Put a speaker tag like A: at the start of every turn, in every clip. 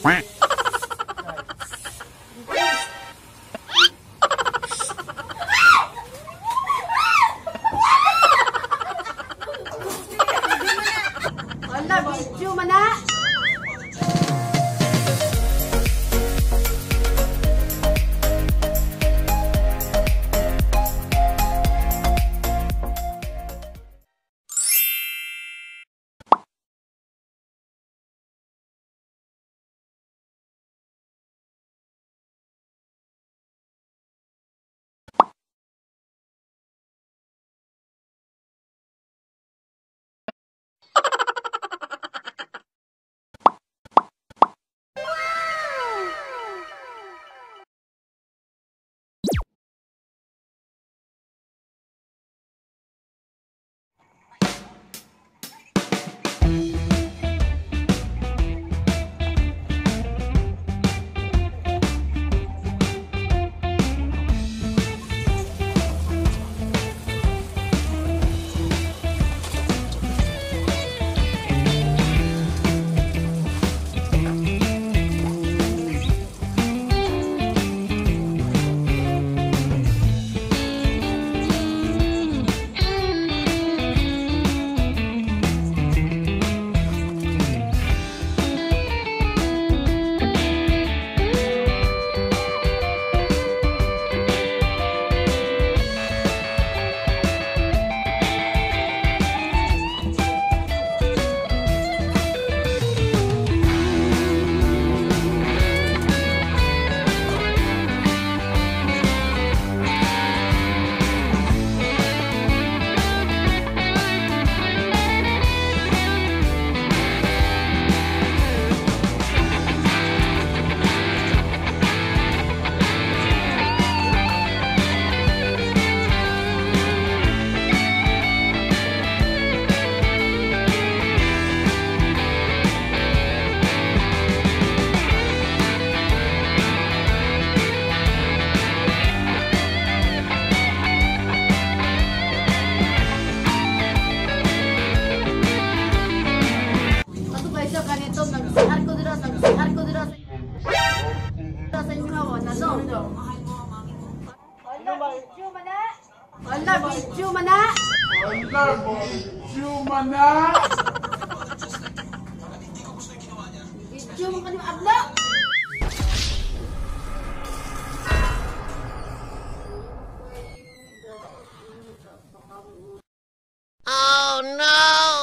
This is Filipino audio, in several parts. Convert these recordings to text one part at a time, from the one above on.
A: Wala, video man na. Wala, video man na.
B: Wala, video man na.
A: Video mo kanina abla.
C: Oh no!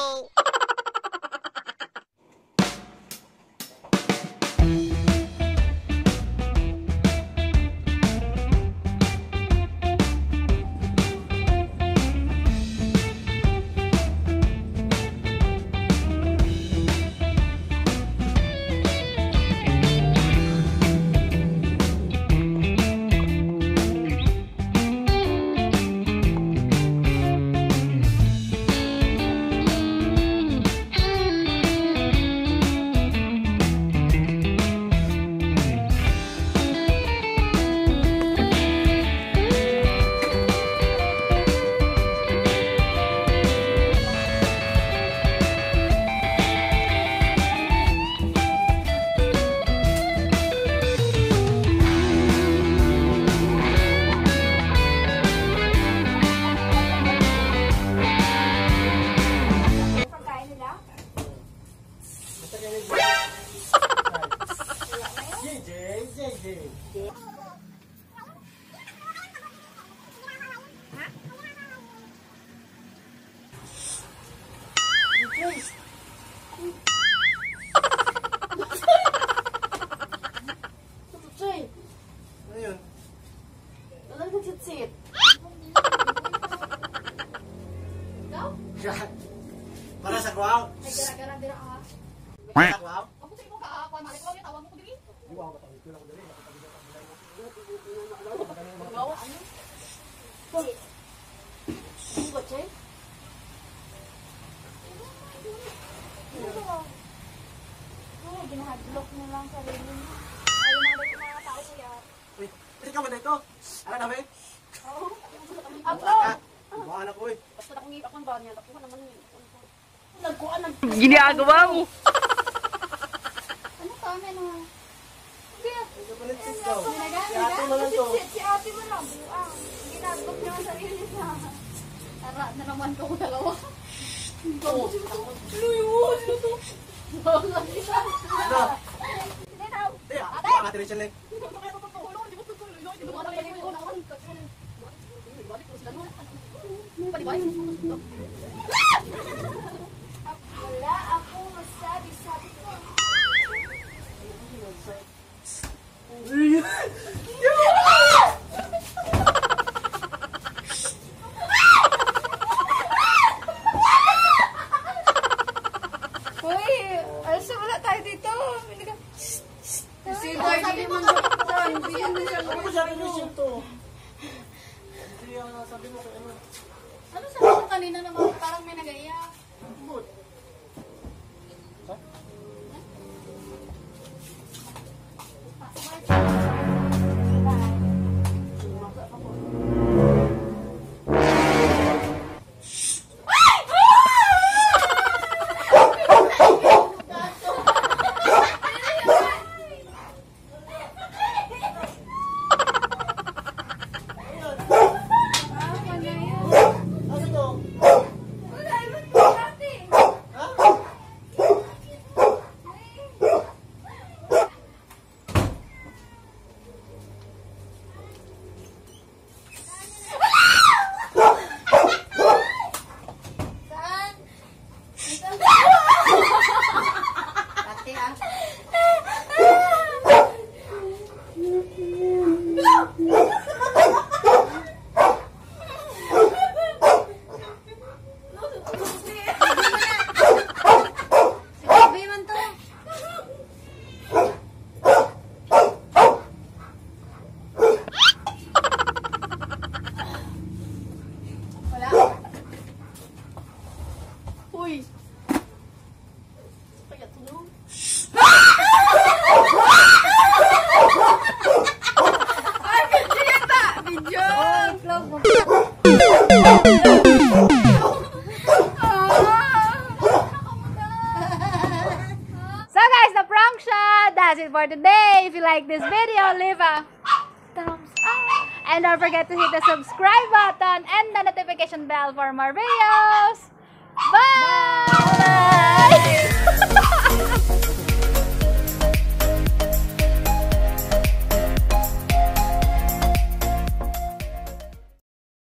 D: Para sa kuwaw.
A: Ay, gara-gara dira ka.
D: Para sa kuwaw.
A: Ako sa imo ka ako, mali ko ni tawag mo ko diri.
D: Iwa ko tawag ko lang diri.
A: Gawa ano? Hoy. Ang gotse? Oh, ginahadlock mo lang sa sarili mo. Ayaw na ba yung mga tao kuya?
D: Uy, pwede ka ba na ito? Ano na ba eh?
A: Oo. Ako!
D: Buwan ako eh.
A: Basta akong ngipak ng banyan. Ako naman nagkuhan.
C: Ginagawa mo.
A: Ano ka? Ano?
D: Si ate mo lang to.
A: Si ate mo lang. Ginagod niya ang sarili niya. Tara na naman ko dalawa. Luyo! Luto!
D: Ano?
A: Hindi na.
D: Ate, ate Rachel eh.
A: Wala akong masabi-sabi ko. Uy, also wala tayo dito. Kasi sabi mo hindi yan siya.
D: Ano ba sabi mo siya to? Hindi ang sabi mo kay ano.
A: Ano sabi mo kanina naman? Parang may nag-aiyak.
D: Bud. Ano to?
A: Wala, iwan mo ate.
D: Ha?
A: Saan? Ate ah. Sabi man to. Wala. Uy. Kaya tulong. Ay, video ta. Video. Vlog mo. So guys, the prank shot. That's it for today. If you like this video, leave a thumbs up. And don't forget to hit the subscribe button and the notification bell for more videos. Bye!